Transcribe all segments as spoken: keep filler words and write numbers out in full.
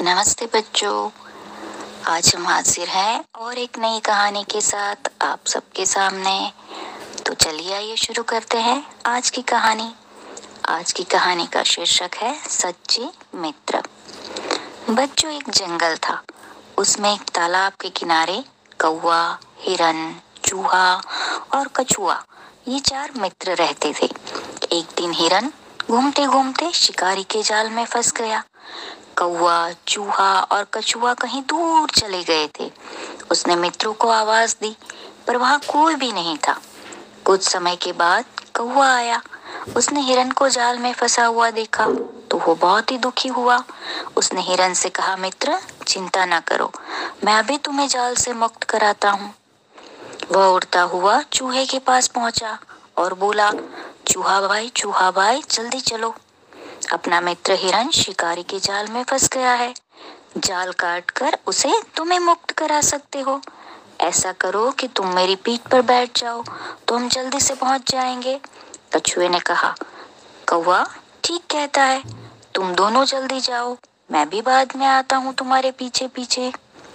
नमस्ते बच्चों, आज हम हाजिर हैं और एक नई कहानी के साथ आप सबके सामने। तो चलिए आइए शुरू करते हैं आज की कहानी। आज की कहानी का शीर्षक है सच्चे मित्र। बच्चों, एक जंगल था। उसमें एक तालाब के किनारे कौवा, हिरन, चूहा और कछुआ ये चार मित्र रहते थे। एक दिन हिरन घूमते घूमते शिकारी के जाल में फंस गया। कौवा, चूहा और कछुआ कहीं दूर चले गए थे। उसने मित्रों को आवाज दी, पर वहां कोई भी नहीं था। कुछ समय के बाद कौवा आया। उसने हिरन को जाल में फंसा हुआ देखा तो वो बहुत ही दुखी हुआ। उसने हिरन से कहा, मित्र, चिंता न करो, मैं अभी तुम्हें जाल से मुक्त कराता हूँ। वह उड़ता हुआ चूहे के पास पहुंचा और बोला, चूहा भाई, चूहा भाई, जल्दी चलो, अपना मित्र हिरन शिकारी के जाल में फंस गया है। जाल काट कर उसे तुम्हें मुक्त करा सकते हो। ऐसा करो कि तुम मेरी पीठ पर बैठ जाओ तो हम जल्दी से पहुंच जाएंगे। कछुए ने कहा, कौवा ठीक कहता है, तुम दोनों जल्दी जाओ, मैं भी बाद में आता हूँ तुम्हारे पीछे पीछे।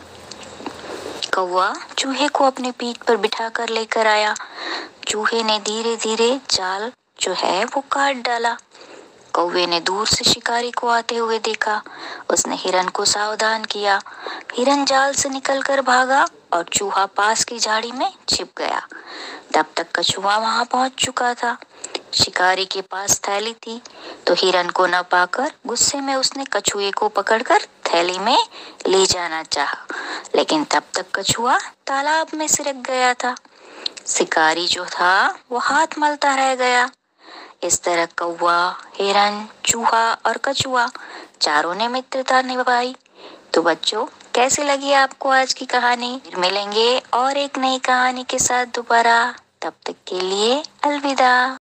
कौवा चूहे को अपनी पीठ पर बिठा कर लेकर आया। चूहे ने धीरे धीरे जाल जो है वो काट डाला। कौवे ने दूर से शिकारी को आते हुए देखा। उसने हिरन को सावधान किया। हिरन जाल से निकलकर भागा और चूहा पास की झाड़ी में छिप गया। तब तक कछुआ वहां पहुंच चुका था। शिकारी के पास थैली थी तो हिरन को न पाकर गुस्से में उसने कछुए को पकड़कर थैली में ले जाना चाहा, लेकिन तब तक कछुआ तालाब में सिरक गया था। शिकारी जो था वो हाथ मलता रह गया। इस तरह कौवा, हिरन, चूहा और कछुआ चारों ने मित्रता निभाई। तो बच्चों, कैसी लगी आपको आज की कहानी? फिर मिलेंगे और एक नई कहानी के साथ दोबारा। तब तक के लिए अलविदा।